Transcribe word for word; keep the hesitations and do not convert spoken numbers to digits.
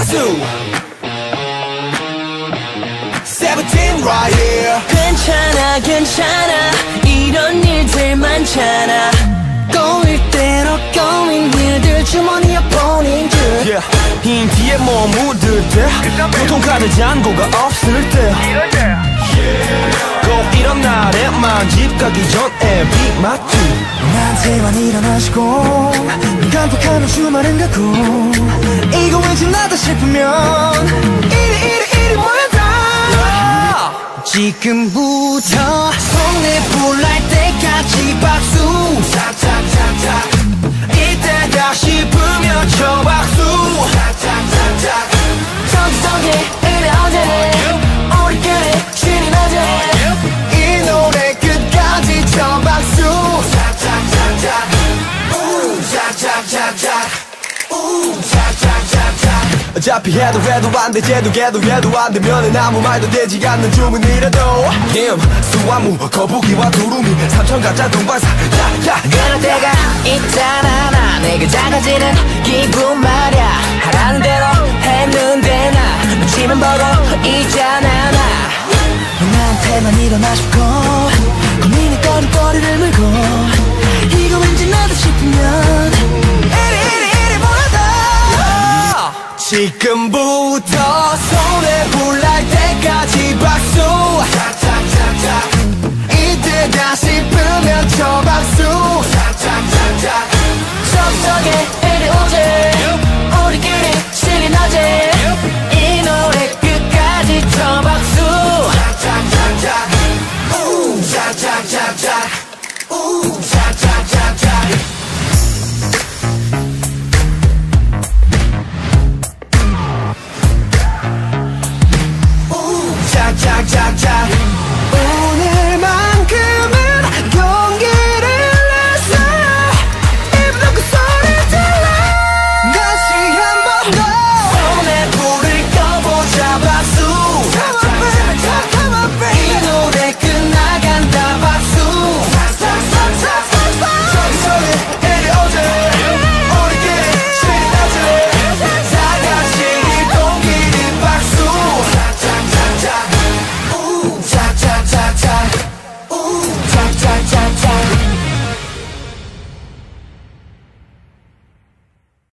박수 세븐틴 right here. 괜찮아 괜찮아 이런 일들 많잖아 꼬일 대로 꼬인 일들 주머니에 보낸 줄 yeah. 흰 뒤에 뭐 묻을 때 교통카드 잔고가 없을 때 꼭 이런 날에만 집 가기 전에 비 맞지 나한테만 일어나시고 깜빡하면 주말은 가고 이거 왠지 나다 싶으면 이리 이리 이리 모여라 지금부터 손에 불 날 때까지 박수 탁탁탁탁 이때다 싶으면 쳐 박수 탁탁탁탁 저기저기 이래 어제네 우리끼리 신이 나제 이 노래 끝까지 쳐 박수 탁탁탁탁 우 탁탁탁탁 우 탁탁탁탁 어차피 해도 해도 안돼 쟤도 걔도 얘도 안되면은 아무 말도 되지 않는 주문이라도 김, 수화무, 거북이와 두루미 삼천 가짜 동반사 야야 그럴 때가 있잖아 나 내가 작아지는 기분 말야 하라는 대로 했는데 나 눈치만 보고 있잖아 나 나한테만 일어나 싶고 고민에 꺼리꺼리를 물고 이거 왠지 나다 싶으면 이리 이리 이리 모여라 지금부터 손에 불 날 때까지 박수 탁탁탁탁 이때다 싶으면 쳐 박수